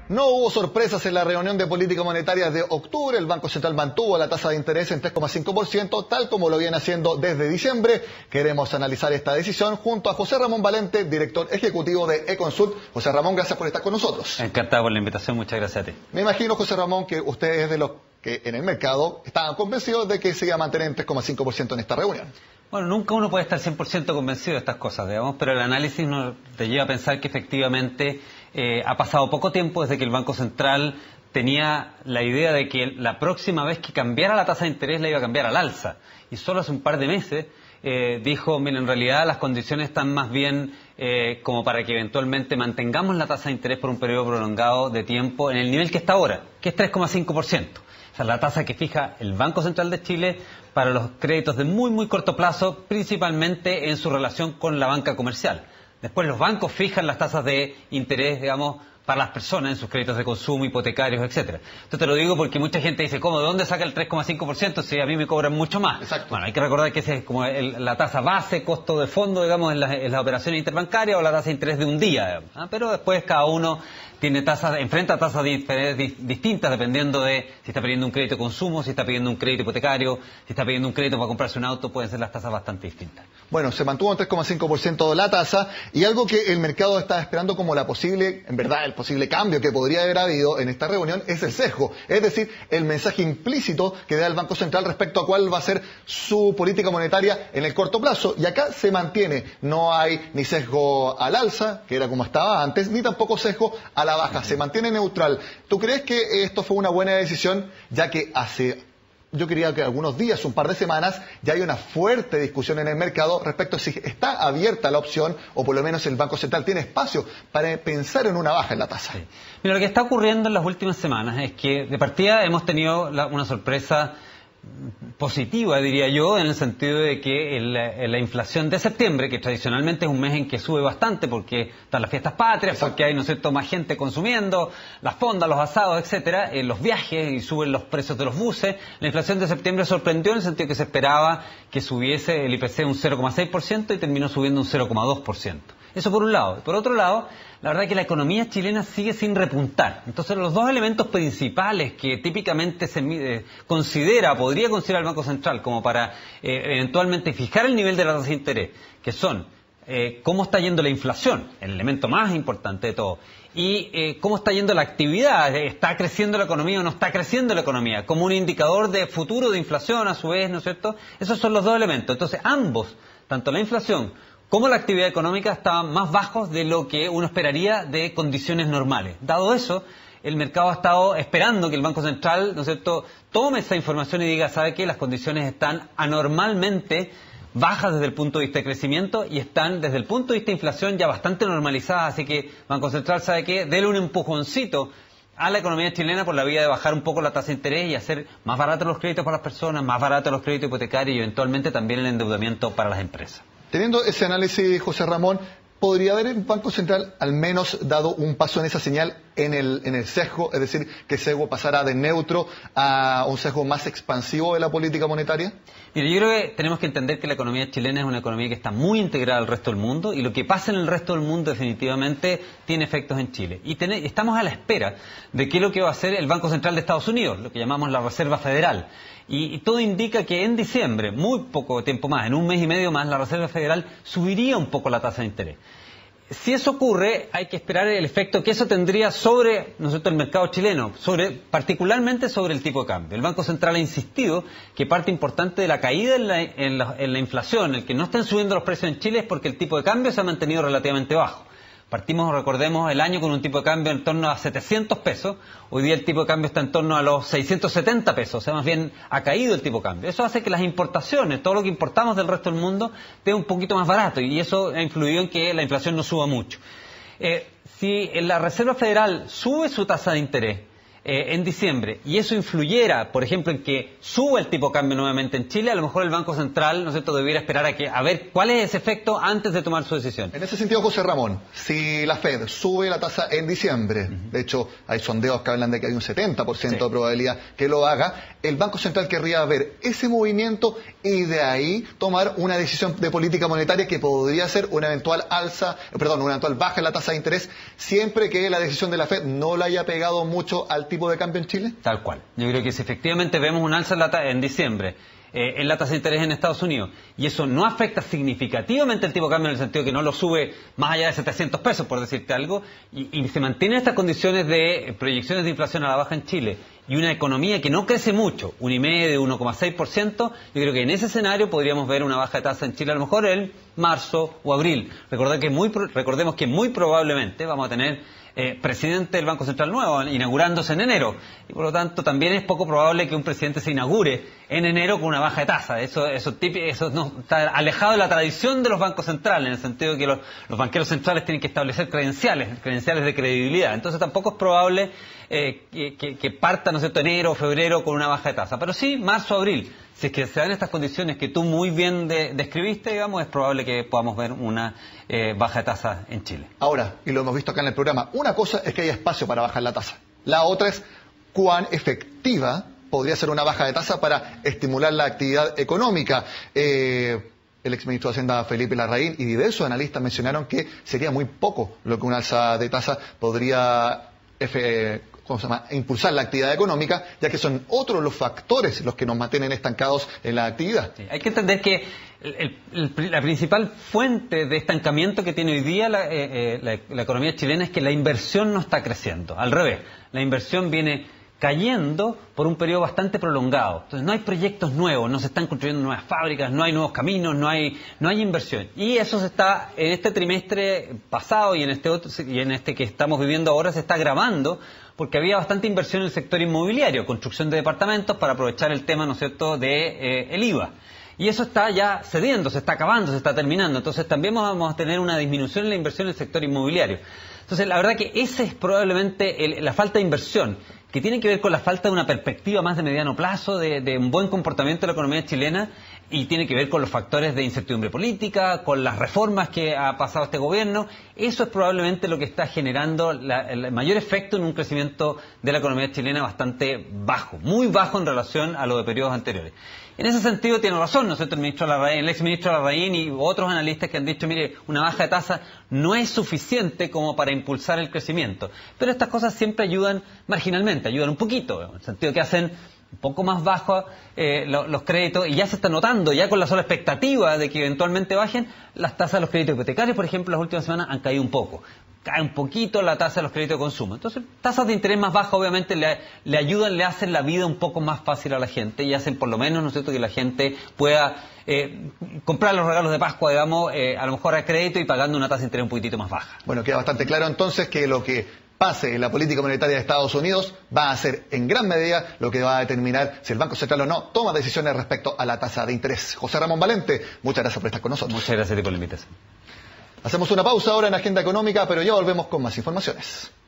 No hubo sorpresas en la reunión de política monetaria de octubre. El Banco Central mantuvo la tasa de interés en 3,5%, tal como lo viene haciendo desde diciembre. Queremos analizar esta decisión junto a José Ramón Valente, director ejecutivo de Econsult. José Ramón, gracias por estar con nosotros. Encantado por la invitación, muchas gracias a ti. Me imagino, José Ramón, que usted es de los que en el mercado estaban convencidos de que se iba a mantener en 3,5% en esta reunión. Bueno, nunca uno puede estar 100% convencido de estas cosas, digamos, pero el análisis nos te lleva a pensar que efectivamente ha pasado poco tiempo desde que el Banco Central tenía la idea de que la próxima vez que cambiara la tasa de interés la iba a cambiar al alza. Y solo hace un par de meses dijo, miren, en realidad las condiciones están más bien como para que eventualmente mantengamos la tasa de interés por un periodo prolongado de tiempo en el nivel que está ahora, que es 3,5%. O sea, la tasa que fija el Banco Central de Chile para los créditos de muy corto plazo, principalmente en su relación con la banca comercial. Después los bancos fijan las tasas de interés, digamos, para las personas en sus créditos de consumo, hipotecarios, etcétera. Esto te lo digo porque mucha gente dice, ¿cómo? ¿De dónde saca el 3,5% si a mí me cobran mucho más? Exacto. Bueno, hay que recordar que ese es como la tasa base, costo de fondo, digamos, en las operaciones interbancarias o la tasa de interés de un día, digamos, ¿ah? Pero después cada uno tiene enfrenta tasas de interés distintas dependiendo de si está pidiendo un crédito de consumo, si está pidiendo un crédito hipotecario, si está pidiendo un crédito para comprarse un auto, pueden ser las tasas bastante distintas. Bueno, se mantuvo en 3,5% la tasa, y algo que el mercado está esperando como la posible, en verdad, el posible cambio que podría haber habido en esta reunión es el sesgo, es decir, el mensaje implícito que da el Banco Central respecto a cuál va a ser su política monetaria en el corto plazo. Y acá se mantiene, no hay ni sesgo al alza, que era como estaba antes, ni tampoco sesgo a la baja, se mantiene neutral. ¿Tú crees que esto fue una buena decisión, ya que yo quería que algunos días, un par de semanas, ya hay una fuerte discusión en el mercado respecto a si está abierta la opción, o por lo menos el Banco Central tiene espacio para pensar en una baja en la tasa? Sí. Mira, lo que está ocurriendo en las últimas semanas es que de partida hemos tenido una sorpresa positiva, diría yo, en el sentido de que la inflación de septiembre, que tradicionalmente es un mes en que sube bastante porque están las fiestas patrias, porque hay, ¿no es cierto?, más gente consumiendo, las fondas, los asados, etcétera, los viajes, y suben los precios de los buses. La inflación de septiembre sorprendió en el sentido que se esperaba que subiese el IPC un 0,6% y terminó subiendo un 0,2%. Eso por un lado. Por otro lado, la verdad es que la economía chilena sigue sin repuntar. Entonces, los dos elementos principales que típicamente podría considerar el Banco Central como para eventualmente fijar el nivel de la tasa de interés, que son cómo está yendo la inflación, el elemento más importante de todo, y cómo está yendo la actividad, ¿está creciendo la economía o no está creciendo la economía? Como un indicador de futuro de inflación, a su vez, ¿no es cierto? Esos son los dos elementos. Entonces, ambos, tanto la inflación como la actividad económica, estaban más bajos de lo que uno esperaría de condiciones normales. Dado eso, el mercado ha estado esperando que el Banco Central, ¿no es cierto?, tome esa información y diga, ¿sabe qué? Las condiciones están anormalmente bajas desde el punto de vista de crecimiento y están desde el punto de vista de inflación ya bastante normalizadas, así que Banco Central, ¿sabe qué? Dele un empujoncito a la economía chilena por la vía de bajar un poco la tasa de interés y hacer más baratos los créditos para las personas, más baratos los créditos hipotecarios y eventualmente también el endeudamiento para las empresas. Teniendo ese análisis, José Ramón, ¿podría haber el Banco Central al menos dado un paso en esa señal en el sesgo? Es decir, que el sesgo pasara de neutro a un sesgo más expansivo de la política monetaria. Mira, yo creo que tenemos que entender que la economía chilena es una economía que está muy integrada al resto del mundo, y lo que pasa en el resto del mundo definitivamente tiene efectos en Chile. Y estamos a la espera de qué es lo que va a hacer el Banco Central de Estados Unidos, lo que llamamos la Reserva Federal. Y todo indica que en diciembre, muy poco tiempo más, en un mes y medio más, la Reserva Federal subiría un poco la tasa de interés. Si eso ocurre, hay que esperar el efecto que eso tendría sobre, ¿no es cierto?, el mercado chileno, particularmente sobre el tipo de cambio. El Banco Central ha insistido que parte importante de la caída en la inflación, el que no estén subiendo los precios en Chile, es porque el tipo de cambio se ha mantenido relativamente bajo. Partimos, recordemos, el año con un tipo de cambio en torno a 700 pesos. Hoy día el tipo de cambio está en torno a los 670 pesos. O sea, más bien ha caído el tipo de cambio. Eso hace que las importaciones, todo lo que importamos del resto del mundo, esté un poquito más barato. Y eso ha influido en que la inflación no suba mucho. Si la Reserva Federal sube su tasa de interés, en diciembre, y eso influyera, por ejemplo, en que suba el tipo de cambio nuevamente en Chile, a lo mejor el Banco Central, ¿no es cierto?, debiera esperar a ver cuál es ese efecto antes de tomar su decisión. En ese sentido, José Ramón, si la Fed sube la tasa en diciembre, de hecho hay sondeos que hablan de que hay un 70% de probabilidad que lo haga, el Banco Central querría ver ese movimiento y de ahí tomar una decisión de política monetaria que podría ser una eventual una eventual baja en la tasa de interés, siempre que la decisión de la Fed no le haya pegado mucho al tipo de cambio en Chile. Tal cual. Yo creo que si efectivamente vemos un alza en diciembre en la tasa de interés en Estados Unidos, y eso no afecta significativamente el tipo de cambio en el sentido que no lo sube más allá de 700 pesos, por decirte algo, y se mantienen estas condiciones de proyecciones de inflación a la baja en Chile, y una economía que no crece mucho, 1,5%, 1,6%, yo creo que en ese escenario podríamos ver una baja de tasa en Chile, a lo mejor en marzo o abril. Recordemos que muy probablemente vamos a tener presidente del Banco Central nuevo, inaugurándose en enero. Y por lo tanto también es poco probable que un presidente se inaugure en enero con una baja de tasa. Eso no, está alejado de la tradición de los bancos centrales, en el sentido de que los banqueros centrales tienen que establecer credenciales de credibilidad. Entonces tampoco es probable que parta, ¿no es cierto?, enero o febrero con una baja de tasa. Pero sí, marzo o abril. Si es que se dan estas condiciones que tú muy bien describiste, digamos, es probable que podamos ver una baja de tasa en Chile. Ahora, y lo hemos visto acá en el programa, una cosa es que haya espacio para bajar la tasa. La otra es cuán efectiva podría ser una baja de tasa para estimular la actividad económica. El exministro de Hacienda Felipe Larraín y diversos analistas mencionaron que sería muy poco lo que una alza de tasa podría impulsar la actividad económica, ya que son otros los factores los que nos mantienen estancados en la actividad. Sí, hay que entender que la principal fuente de estancamiento que tiene hoy día la economía chilena es que la inversión no está creciendo. Al revés, la inversión viene cayendo por un periodo bastante prolongado. Entonces no hay proyectos nuevos, no se están construyendo nuevas fábricas, no hay nuevos caminos, no hay inversión. Y eso se está, en este trimestre pasado y en este que estamos viviendo ahora, se está agravando porque había bastante inversión en el sector inmobiliario, construcción de departamentos para aprovechar el tema, ¿no es cierto?, de el IVA. Y eso está ya cediendo, se está acabando, se está terminando. Entonces también vamos a tener una disminución en la inversión en el sector inmobiliario. Entonces la verdad que esa es probablemente la falta de inversión, que tiene que ver con la falta de una perspectiva más de mediano plazo, de un buen comportamiento de la economía chilena, y tiene que ver con los factores de incertidumbre política, con las reformas que ha pasado este gobierno. Eso es probablemente lo que está generando el mayor efecto en un crecimiento de la economía chilena bastante bajo, muy bajo en relación a lo de periodos anteriores. En ese sentido tiene razón, ¿no es cierto?, el exministro Larraín y otros analistas que han dicho, mire, una baja de tasa no es suficiente como para impulsar el crecimiento. Pero estas cosas siempre ayudan marginalmente, ayudan un poquito, en el sentido que hacen un poco más bajos los créditos, y ya se está notando, ya con la sola expectativa de que eventualmente bajen, las tasas de los créditos hipotecarios, por ejemplo, las últimas semanas han caído un poco. Cae un poquito la tasa de los créditos de consumo. Entonces, tasas de interés más bajas obviamente le ayudan, le hacen la vida un poco más fácil a la gente y hacen por lo menos, ¿no es cierto?, que la gente pueda comprar los regalos de Pascua, digamos, a lo mejor a crédito y pagando una tasa de interés un poquitito más baja. Bueno, queda bastante claro entonces que lo que pase en la política monetaria de Estados Unidos va a ser en gran medida lo que va a determinar si el Banco Central o no toma decisiones respecto a la tasa de interés. José Ramón Valente, muchas gracias por estar con nosotros. Muchas gracias por la invitación. Hacemos una pausa ahora en Agenda Económica, pero ya volvemos con más informaciones.